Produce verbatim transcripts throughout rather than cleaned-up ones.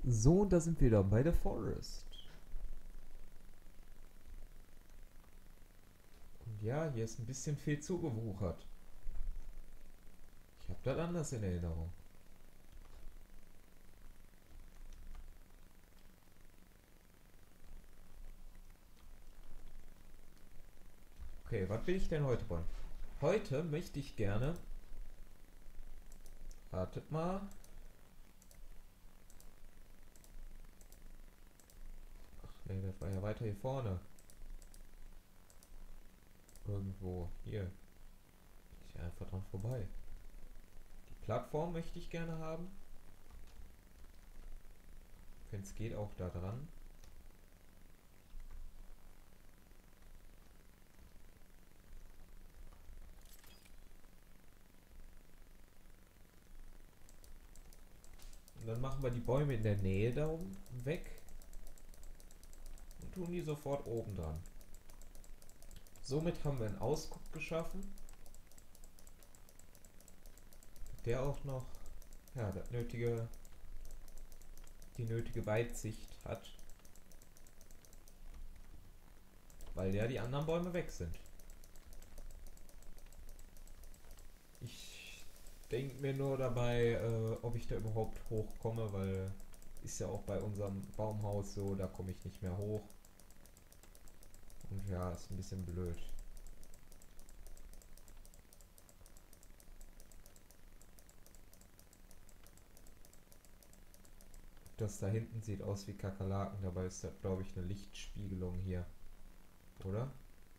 So, und da sind wir wieder bei der Forest. Und ja, hier ist ein bisschen viel zugewuchert. Ich habe das anders in Erinnerung. Okay, was will ich denn heute wollen? Heute möchte ich gerne. Wartet mal. Ach nee, das war ja weiter hier vorne. Irgendwo. Hier. Bin ich einfach dran vorbei. Die Plattform möchte ich gerne haben. Wenn es geht, auch da dran. Und dann machen wir die Bäume in der Nähe da oben weg und tun die sofort oben dran. Somit haben wir einen Ausguck geschaffen, der auch noch ja, das nötige, die nötige Weitsicht hat, weil ja die anderen Bäume weg sind. Ich denke mir nur dabei, äh, ob ich da überhaupt hochkomme, weil ist ja auch bei unserem Baumhaus so, da komme ich nicht mehr hoch. Und ja, ist ein bisschen blöd. Das da hinten sieht aus wie Kakerlaken, dabei ist das, glaube ich, eine Lichtspiegelung hier. Oder?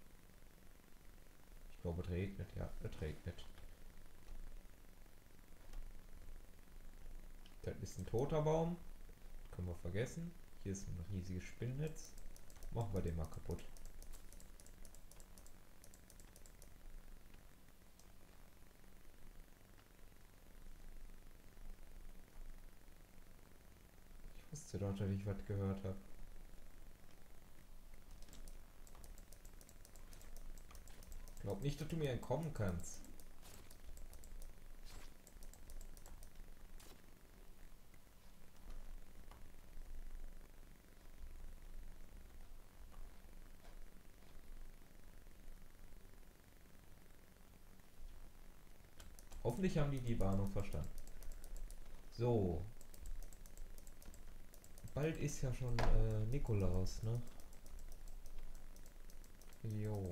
Ich glaube, es regnet, ja, es regnet. Das ist ein toter Baum. Können wir vergessen. Hier ist ein riesiges Spinnnetz. Machen wir den mal kaputt. Ich wusste doch, dass ich was gehört habe. Glaub nicht, dass du mir entkommen kannst. Hoffentlich haben die die Warnung verstanden. So. Bald ist ja schon äh, Nikolaus, ne? Jo.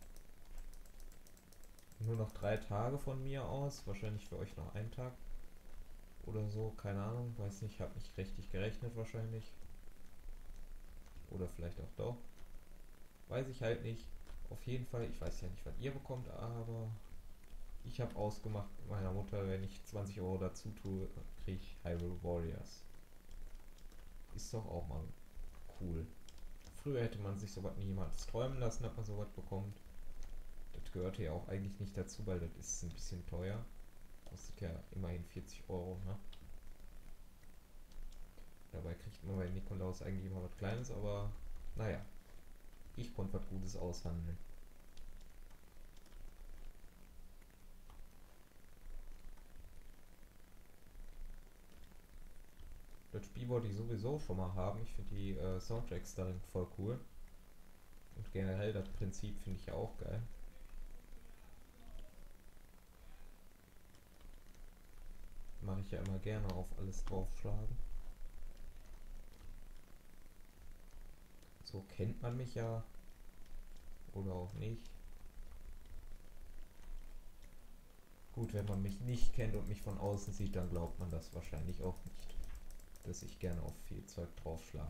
Nur noch drei Tage von mir aus. Wahrscheinlich für euch noch ein Tag. Oder so, keine Ahnung. Weiß nicht, hab nicht richtig gerechnet wahrscheinlich. Oder vielleicht auch doch. Weiß ich halt nicht. Auf jeden Fall, ich weiß ja nicht, was ihr bekommt, aber ich habe ausgemacht mit meiner Mutter, wenn ich zwanzig Euro dazu tue, kriege ich Hyrule Warriors. Ist doch auch mal cool. Früher hätte man sich sowas niemals träumen lassen, dass man sowas bekommt. Das gehörte ja auch eigentlich nicht dazu, weil das ist ein bisschen teuer. Kostet ja immerhin vierzig Euro, ne? Dabei kriegt man bei Nikolaus eigentlich immer was Kleines, aber naja, ich konnte was Gutes aushandeln. Das Spiel wollte ich sowieso schon mal haben. Ich finde die äh, Soundtracks darin voll cool. Und generell das Prinzip finde ich ja auch geil. Mache ich ja immer gerne auf alles draufschlagen. So kennt man mich ja. Oder auch nicht. Gut, wenn man mich nicht kennt und mich von außen sieht, dann glaubt man das wahrscheinlich auch nicht. Dass ich gerne auf viel Zeug draufschlage.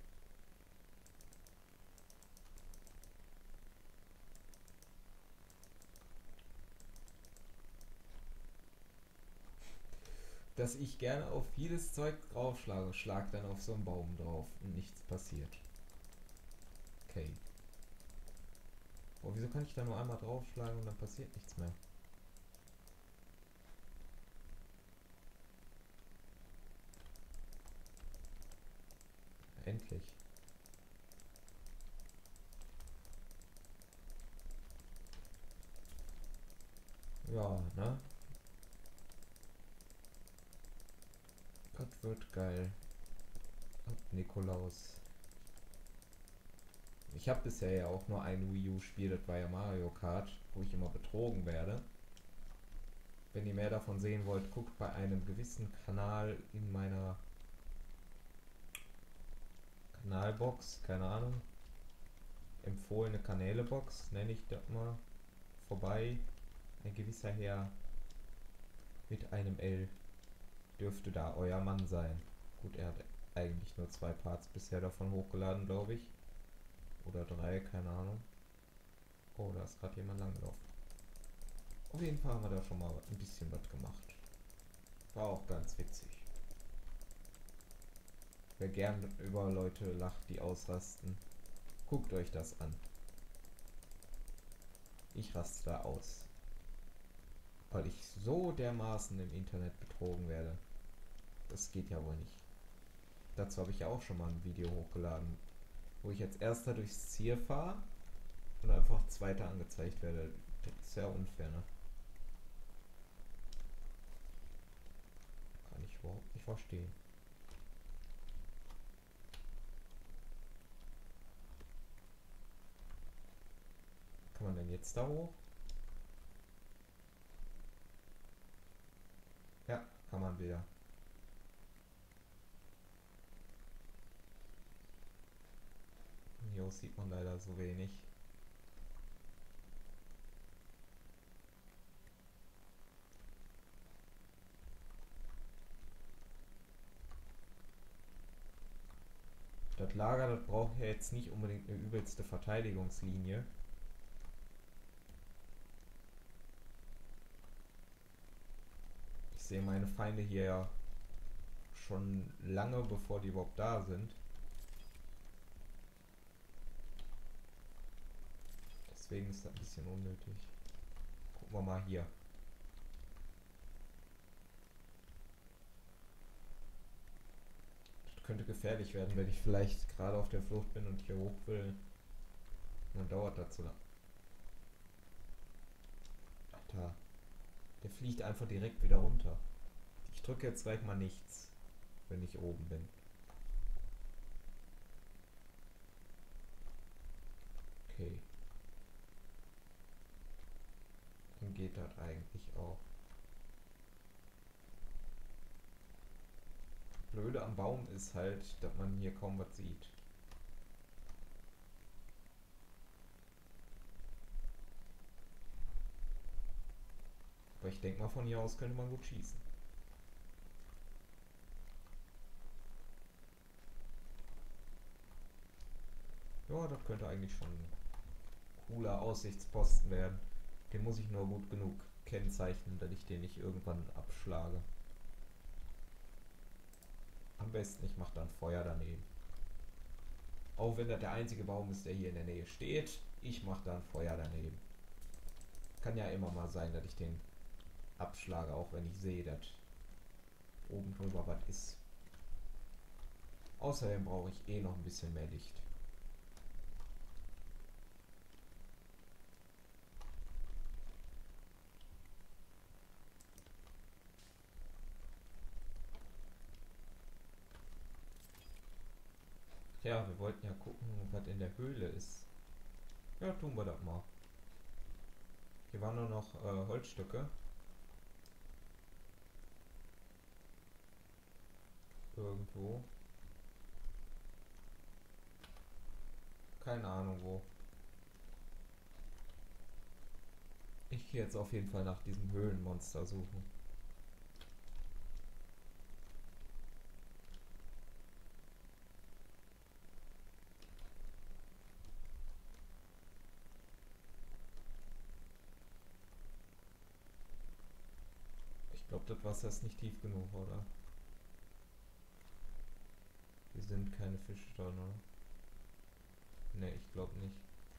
Dass ich gerne auf vieles Zeug draufschlage, schlag dann auf so einen Baum drauf und nichts passiert. Okay. Oh, wieso kann ich da nur einmal draufschlagen und dann passiert nichts mehr? Endlich. Ja, ne? Das wird geil. Nikolaus. Ich habe bisher ja auch nur ein Wii U-Spiel, das war ja Mario Kart, wo ich immer betrogen werde. Wenn ihr mehr davon sehen wollt, guckt bei einem gewissen Kanal in meiner Kanalbox, keine Ahnung, empfohlene Kanäle-Box, nenne ich das mal, vorbei. Ein gewisser Herr mit einem L dürfte da euer Mann sein. Gut, er hat eigentlich nur zwei Parts bisher davon hochgeladen, glaube ich. Oder drei, keine Ahnung. Oh, da ist gerade jemand langgelaufen. Auf jeden Fall haben wir da schon mal ein bisschen was gemacht. War auch ganz witzig. Wer gern über Leute lacht, die ausrasten, guckt euch das an. Ich raste da aus. Weil ich so dermaßen im Internet betrogen werde. Das geht ja wohl nicht. Dazu habe ich ja auch schon mal ein Video hochgeladen, wo ich als erster durchs Ziel fahre und einfach zweiter angezeigt werde. Das ist ja unfair, ne? Kann ich überhaupt nicht verstehen. Kann man denn jetzt da hoch? Ja, kann man wieder. Hier sieht man leider so wenig. Das Lager, das braucht ja jetzt nicht unbedingt eine übelste Verteidigungslinie. Ich sehe meine Feinde hier ja schon lange, bevor die überhaupt da sind. Deswegen ist das ein bisschen unnötig. Gucken wir mal hier. Das könnte gefährlich werden, wenn ich vielleicht gerade auf der Flucht bin und hier hoch will. Dann dauert das zu lang. Alter. Der fliegt einfach direkt wieder runter. Ich drücke jetzt gleich mal nichts, wenn ich oben bin. Okay. Dann geht das eigentlich auch. Blöde am Baum ist halt, dass man hier kaum was sieht. Aber ich denke mal, von hier aus könnte man gut schießen. Ja, das könnte eigentlich schon ein cooler Aussichtsposten werden. Den muss ich nur gut genug kennzeichnen, dass ich den nicht irgendwann abschlage. Am besten, ich mache dann Feuer daneben. Auch wenn das der einzige Baum ist, der hier in der Nähe steht, ich mache dann Feuer daneben. Kann ja immer mal sein, dass ich den abschlage, auch wenn ich sehe, dass oben drüber was ist. Außerdem brauche ich eh noch ein bisschen mehr Licht. Ja, wir wollten ja gucken, was in der Höhle ist. Ja, tun wir das mal. Hier waren nur noch äh, Holzstücke. Irgendwo. Keine Ahnung wo. Ich gehe jetzt auf jeden Fall nach diesem Höhlenmonster suchen. Ich glaube, das Wasser ist nicht tief genug, oder? Hier sind keine Fische drin, oder? Ne, ich glaube nicht.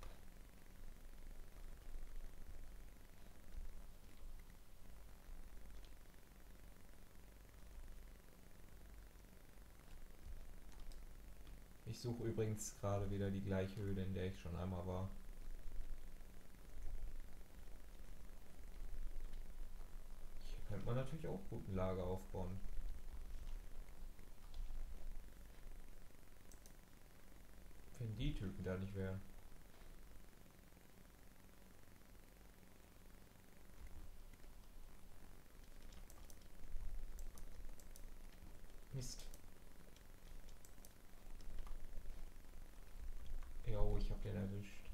Ich suche übrigens gerade wieder die gleiche Höhle, in der ich schon einmal war. Hier könnte man natürlich auch gut ein Lager aufbauen. die Typen da nicht wären. Mist. Jo, ich hab den erwischt.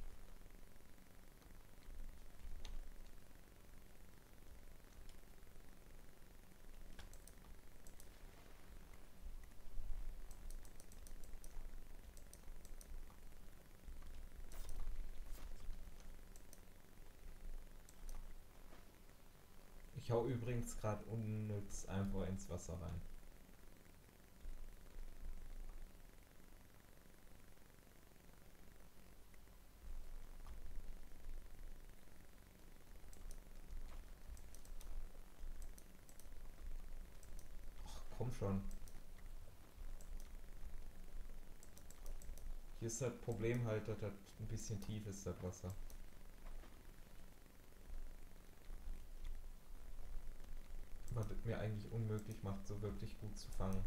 Ich hau übrigens gerade unnütz einfach ins Wasser rein. Ach, komm schon. Hier ist das Problem halt, dass das ein bisschen tief ist, das Wasser. Was es mir eigentlich unmöglich macht, so wirklich gut zu fangen.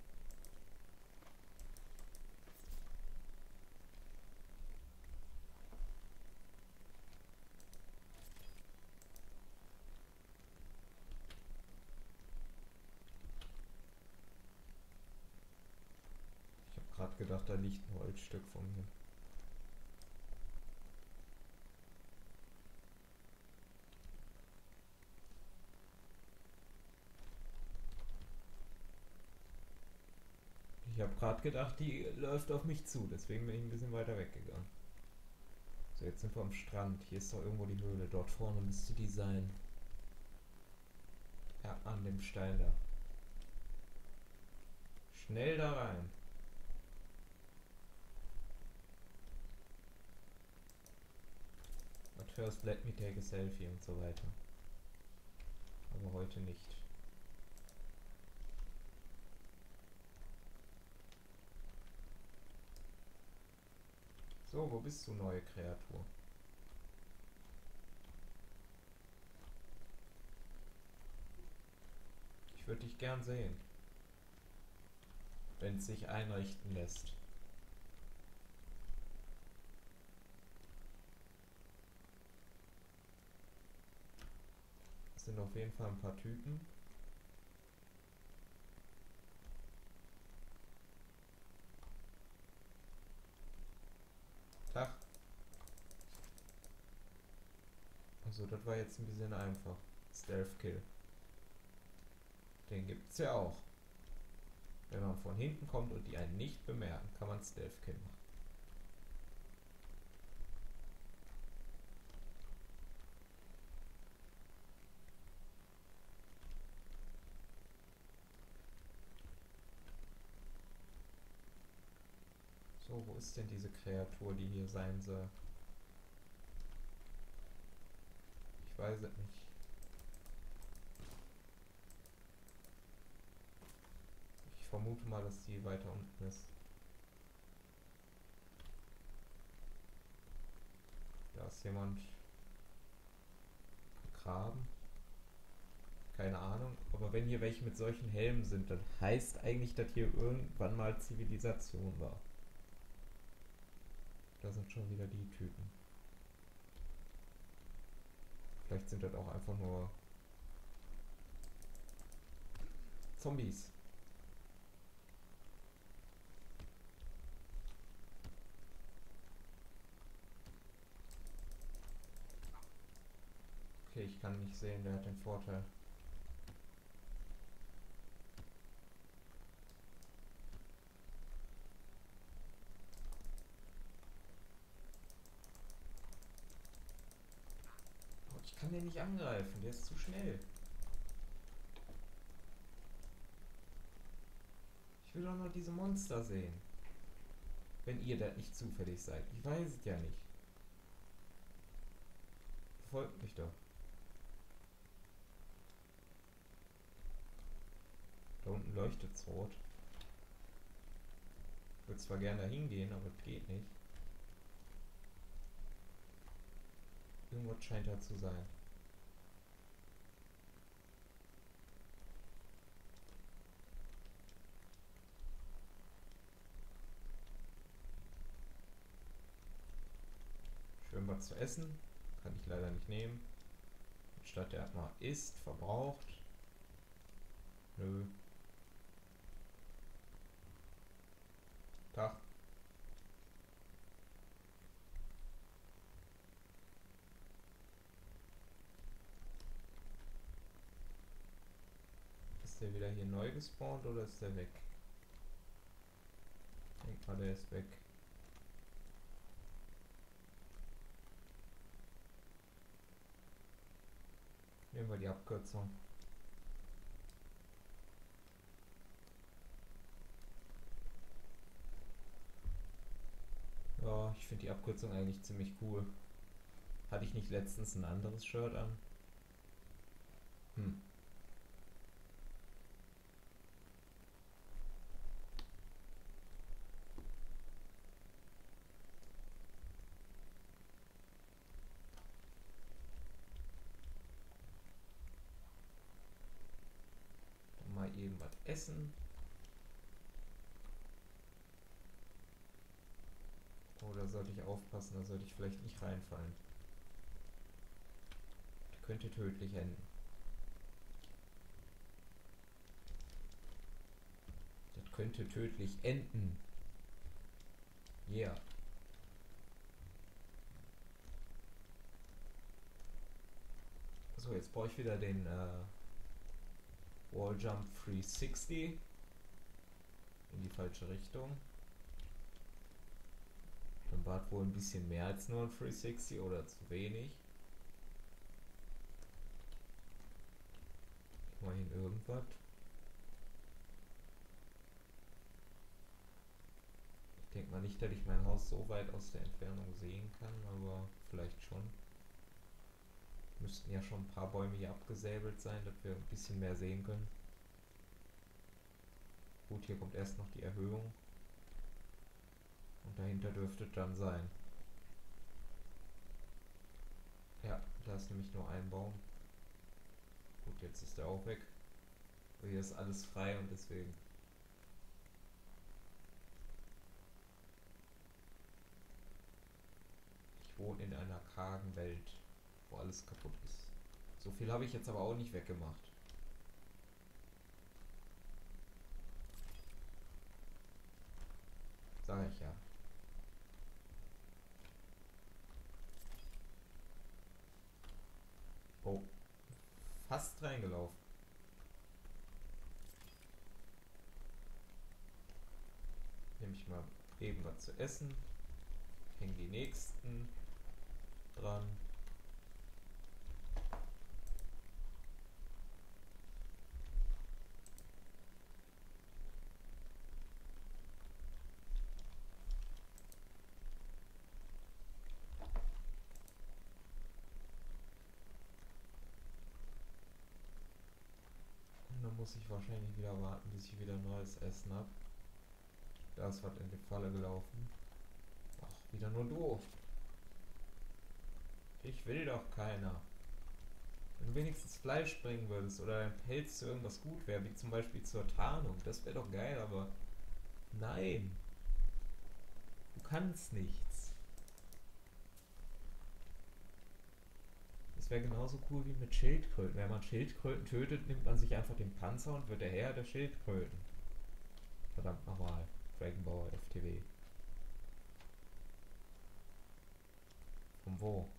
Ich habe gerade gedacht, da liegt ein Holzstück von mir. Ich habe gerade gedacht, die läuft auf mich zu, deswegen bin ich ein bisschen weiter weggegangen. So, jetzt sind wir am Strand. Hier ist doch irgendwo die Höhle. Dort vorne müsste die sein. Ja, an dem Stein da. Schnell da rein. At first let me take a selfie und so weiter. Aber heute nicht. So, wo bist du, neue Kreatur? Ich würde dich gern sehen. Wenn es sich einrichten lässt. Es sind auf jeden Fall ein paar Typen. Tag. Also das war jetzt ein bisschen einfach. Stealth Kill. Den gibt's ja auch. Wenn man von hinten kommt und die einen nicht bemerken, kann man Stealth Kill machen. So, wo ist denn diese Kreatur, die hier sein soll? Ich weiß es nicht. Ich vermute mal, dass die weiter unten ist. Da ist jemand begraben. Keine Ahnung. Aber wenn hier welche mit solchen Helmen sind, dann heißt eigentlich, dass hier irgendwann mal Zivilisation war. Da sind schon wieder die Typen. Vielleicht sind das auch einfach nur Zombies. Okay, ich kann nicht sehen, der hat den Vorteil. Oh, ich kann den nicht angreifen, der ist zu schnell. Ich will doch nur diese Monster sehen. Wenn ihr da nicht zufällig seid. Ich weiß es ja nicht. Folgt mich doch. Da unten leuchtet es rot. Ich würde zwar gerne da hingehen, aber es geht nicht. Irgendwas scheint da zu sein. irgendwas zu essen. Kann ich leider nicht nehmen. Statt der mal isst, verbraucht. Nö. Tag. Ist der wieder hier neu gespawnt oder ist der weg? Ich denke mal, der ist weg. Nehmen wir die Abkürzung. Ja, ich finde die Abkürzung eigentlich ziemlich cool. Hatte ich nicht letztens ein anderes Shirt an? Hm. Dann mal eben was essen. Oder sollte ich aufpassen, da sollte ich vielleicht nicht reinfallen. Das könnte tödlich enden. Das könnte tödlich enden. Yeah. So, jetzt brauche ich wieder den äh, Walljump dreihundertsechzig in die falsche Richtung. Dann war es wohl ein bisschen mehr als nur ein dreihundertsechzig oder zu wenig. Immerhin irgendwas. Ich denke mal nicht, dass ich mein Haus so weit aus der Entfernung sehen kann, aber vielleicht schon. Müssten ja schon ein paar Bäume hier abgesäbelt sein, dass wir ein bisschen mehr sehen können. Gut, hier kommt erst noch die Erhöhung. Und dahinter dürfte es dann sein. Ja, da ist nämlich nur ein Baum. Gut, jetzt ist der auch weg. Aber hier ist alles frei und deswegen. Ich wohne in einer kargen Welt, wo alles kaputt ist. So viel habe ich jetzt aber auch nicht weggemacht. Sag ich ja. Oh. Fast reingelaufen. Nehme ich mal eben was zu essen. Hängen die nächsten dran. Und dann muss ich wahrscheinlich wieder warten, bis ich wieder neues Essen habe. Da ist was in die Falle gelaufen. Ach, wieder nur du. Ich will doch keiner. Wenn du wenigstens Fleisch bringen würdest oder dein Pelz zu irgendwas gut wäre, wie zum Beispiel zur Tarnung, das wäre doch geil, aber nein. Du kannst nichts. Das wäre genauso cool wie mit Schildkröten. Wenn man Schildkröten tötet, nimmt man sich einfach den Panzer und wird der Herr der Schildkröten. Verdammt nochmal. Dragon Ball F T V. Von wo?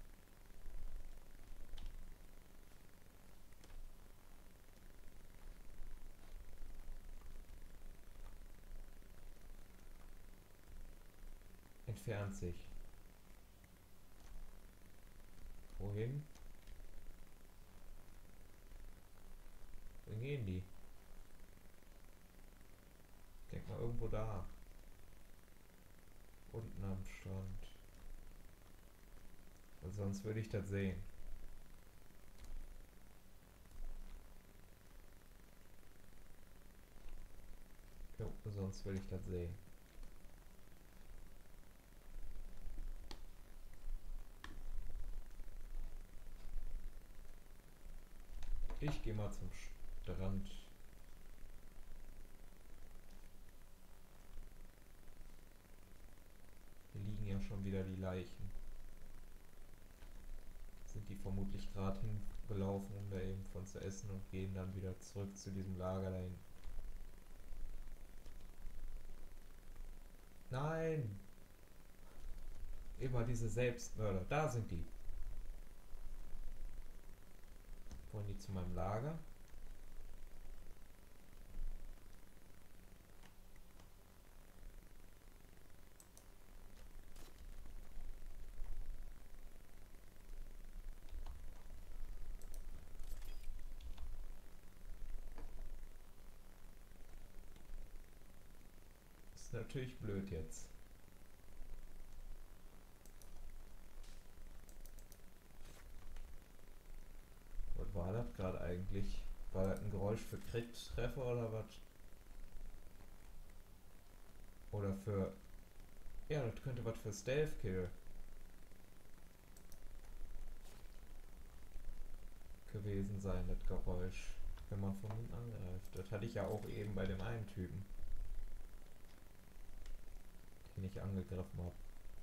Entfernt sich. Wohin? Wohin gehen die? Ich denk mal irgendwo da. Unten am Strand. Weil sonst würde ich das sehen. Jo, sonst würde ich das sehen. Ich gehe mal zum Strand. Hier liegen ja schon wieder die Leichen. sind die vermutlich gerade hingelaufen, um da eben von zu essen und gehen dann wieder zurück zu diesem Lager dahin. Nein! Immer diese Selbstmörder. Da sind die. Wollen die zu meinem Lager? Ist natürlich blöd jetzt. Was war das gerade eigentlich? War das ein Geräusch für Crit-Treffer oder was? Oder für... Ja, das könnte was für Stealth-Kill gewesen sein, das Geräusch. Wenn man von hinten angreift. Das hatte ich ja auch eben bei dem einen Typen, den ich angegriffen habe.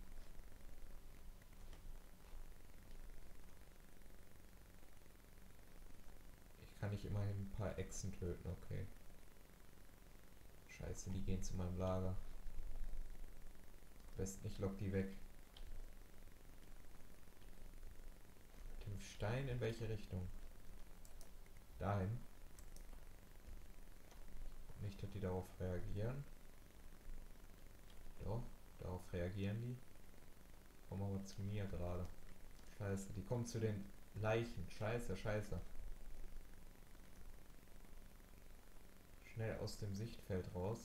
Ich kann nicht immerhin ein paar Echsen töten, okay. Scheiße, die gehen zu meinem Lager. Am besten ich lock die weg. Mit dem Stein in welche Richtung? Dahin. Nicht, dass die darauf reagieren. Doch, darauf reagieren die. Kommen aber zu mir gerade. Scheiße, die kommen zu den Leichen. Scheiße, scheiße. Schnell aus dem Sichtfeld raus.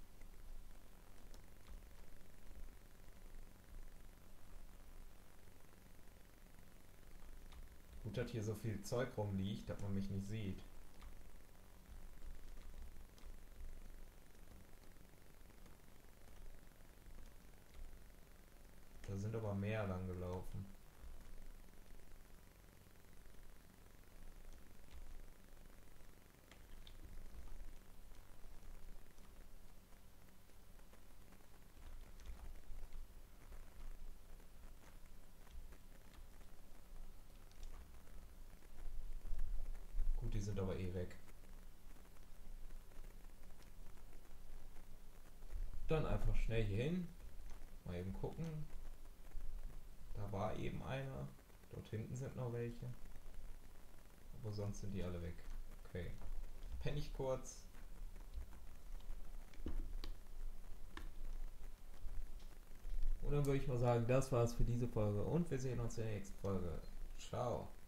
Gut, dass hier so viel Zeug rumliegt, dass man mich nicht sieht. Da sind aber mehr lang gelaufen. Gut, die sind aber eh weg. Dann einfach schnell hier hin. Mal eben gucken. Da war eben einer. Dort hinten sind noch welche. Aber sonst sind die alle weg. Okay. Penne ich kurz. Und dann würde ich mal sagen, das war's für diese Folge. Und wir sehen uns in der nächsten Folge. Ciao.